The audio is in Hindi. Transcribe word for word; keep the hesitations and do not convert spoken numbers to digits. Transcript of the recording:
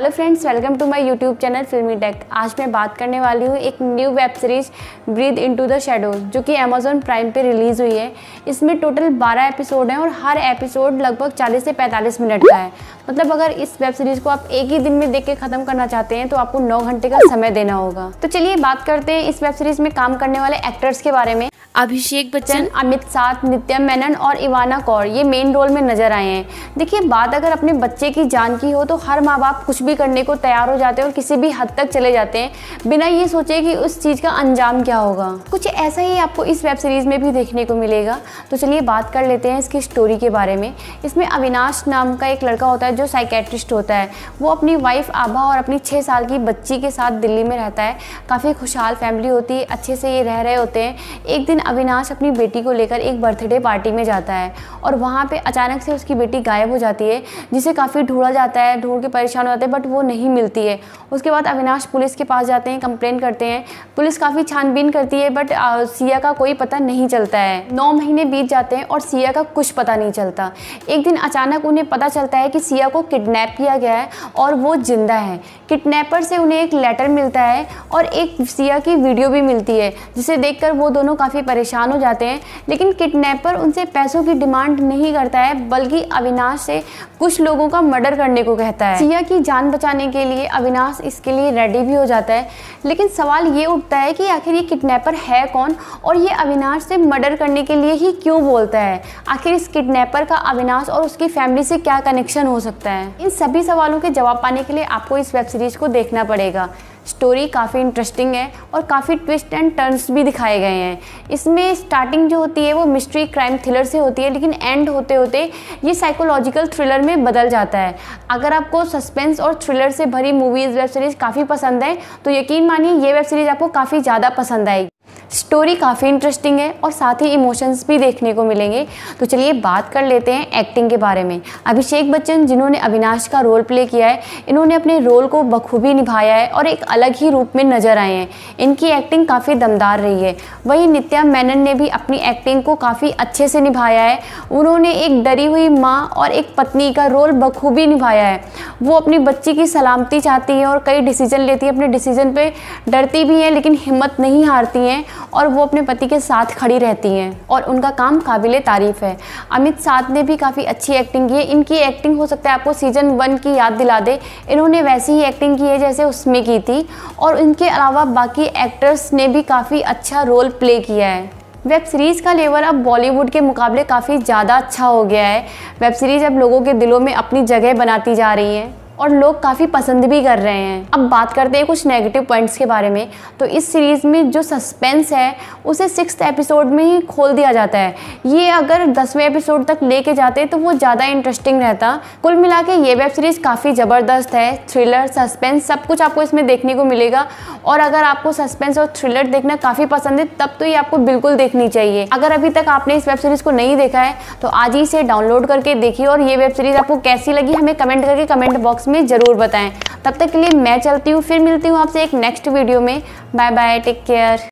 Hello friends, welcome to my YouTube channel filmy tech. आज मैं बात करने वाली हूँ एक new web series breathe into the shadow, जो कि अमेजॉन प्राइम पे रिलीज़ हुई है। इसमें टोटल बारह एपिसोड हैं और हर एपिसोड लगभग चालीस से पैंतालीस मिनट का है। मतलब अगर इस वेब सीरीज़ को आप एक ही दिन में देख के ख़त्म करना चाहते हैं तो आपको नौ घंटे का समय देना होगा। तो चलिए बात करते हैं इस वेब सीरीज़ में काम करने वाले एक्टर्स के बारे में। अभिषेक बच्चन, अमित साध, नित्या मेनन और इवाना कौर ये मेन रोल में नजर आए हैं। देखिए, बात अगर अपने बच्चे की जान की हो तो हर माँ बाप कुछ भी करने को तैयार हो जाते हैं और किसी भी हद तक चले जाते हैं बिना ये सोचे कि उस चीज़ का अंजाम क्या होगा। कुछ ऐसा ही आपको इस वेब सीरीज़ में भी देखने को मिलेगा। तो चलिए बात कर लेते हैं इसकी स्टोरी के बारे में। इसमें अविनाश नाम का एक लड़का होता है जो साइकेट्रिस्ट होता है। वो अपनी वाइफ आभा और अपनी छः साल की बच्ची के साथ दिल्ली में रहता है। काफ़ी खुशहाल फैमिली होती है, अच्छे से ये रह रहे होते हैं। एक दिन अविनाश अपनी बेटी को लेकर एक बर्थडे पार्टी में जाता है और वहाँ पे अचानक से उसकी बेटी गायब हो जाती है, जिसे काफ़ी ढूंढा जाता है, ढूंढ के परेशान हो जाते हैं, बट वो नहीं मिलती है। उसके बाद अविनाश पुलिस के पास जाते हैं, कंप्लेन करते हैं। पुलिस काफ़ी छानबीन करती है, बट सिया का कोई पता नहीं चलता है। नौ महीने बीत जाते हैं और सिया का कुछ पता नहीं चलता। एक दिन अचानक उन्हें पता चलता है कि सिया को किडनैप किया गया है और वो जिंदा है। किडनैपर से उन्हें एक लेटर मिलता है और एक सिया की वीडियो भी मिलती है, जिसे देखकर वो दोनों काफ़ी परेशान हो जाते हैं। लेकिन किडनैपर उनसे पैसों की डिमांड नहीं करता है, बल्कि अविनाश से कुछ लोगों का मर्डर करने को कहता है। सिया की जान बचाने के लिए अविनाश इसके लिए रेडी भी हो जाता है। लेकिन सवाल ये उठता है कि आखिर ये किडनैपर है कौन और ये अविनाश से मर्डर करने के लिए ही क्यों बोलता है। आखिर इस किडनैपर का अविनाश और उसकी फैमिली से क्या कनेक्शन हो सकता है। इन सभी सवालों के जवाब पाने के लिए आपको इस वेब सीरीज को देखना पड़ेगा। स्टोरी काफ़ी इंटरेस्टिंग है और काफ़ी ट्विस्ट एंड टर्न्स भी दिखाए गए हैं। इसमें स्टार्टिंग जो होती है वो मिस्ट्री क्राइम थ्रिलर से होती है, लेकिन एंड होते होते ये साइकोलॉजिकल थ्रिलर में बदल जाता है। अगर आपको सस्पेंस और थ्रिलर से भरी मूवीज़ वेब सीरीज़ काफ़ी पसंद है तो यकीन मानिए ये वेब सीरीज़ आपको काफ़ी ज़्यादा पसंद आएगी। स्टोरी काफ़ी इंटरेस्टिंग है और साथ ही इमोशंस भी देखने को मिलेंगे। तो चलिए बात कर लेते हैं एक्टिंग के बारे में। अभिषेक बच्चन, जिन्होंने अविनाश का रोल प्ले किया है, इन्होंने अपने रोल को बखूबी निभाया है और एक अलग ही रूप में नजर आए हैं। इनकी एक्टिंग काफ़ी दमदार रही है। वहीं नित्या मेनन ने भी अपनी एक्टिंग को काफ़ी अच्छे से निभाया है। उन्होंने एक डरी हुई माँ और एक पत्नी का रोल बखूबी निभाया है। वो अपनी बच्ची की सलामती चाहती है और कई डिसीजन लेती है। अपने डिसीजन पे डरती भी हैं लेकिन हिम्मत नहीं हारती हैं और वो अपने पति के साथ खड़ी रहती हैं और उनका काम काबिले तारीफ है। अमित साध ने भी काफ़ी अच्छी एक्टिंग की है। इनकी एक्टिंग हो सकता है आपको सीजन वन की याद दिला दे। इन्होंने वैसी ही एक्टिंग की है जैसे उसमें की थी और इनके अलावा बाकी एक्टर्स ने भी काफ़ी अच्छा रोल प्ले किया है। वेब सीरीज़ का लेवल अब बॉलीवुड के मुकाबले काफ़ी ज़्यादा अच्छा हो गया है। वेब सीरीज़ अब लोगों के दिलों में अपनी जगह बनाती जा रही है और लोग काफ़ी पसंद भी कर रहे हैं। अब बात करते हैं कुछ नेगेटिव पॉइंट्स के बारे में। तो इस सीरीज़ में जो सस्पेंस है उसे सिक्स्थ एपिसोड में ही खोल दिया जाता है। ये अगर दसवें एपिसोड तक लेके जाते तो वो ज़्यादा इंटरेस्टिंग रहता। कुल मिला के ये वेब सीरीज़ काफ़ी ज़बरदस्त है। थ्रिलर, सस्पेंस सब कुछ आपको इसमें देखने को मिलेगा और अगर आपको सस्पेंस और थ्रिलर देखना काफ़ी पसंद है तब तो ये आपको बिल्कुल देखनी चाहिए। अगर अभी तक आपने इस वेब सीरीज़ को नहीं देखा है तो आज ही इसे डाउनलोड करके देखिए और ये वेब सीरीज़ आपको कैसी लगी हमें कमेंट करके कमेंट बॉक्स में जरूर बताएं। तब तक के लिए मैं चलती हूँ, फिर मिलती हूँ आपसे एक नेक्स्ट वीडियो में। Bye bye, take care.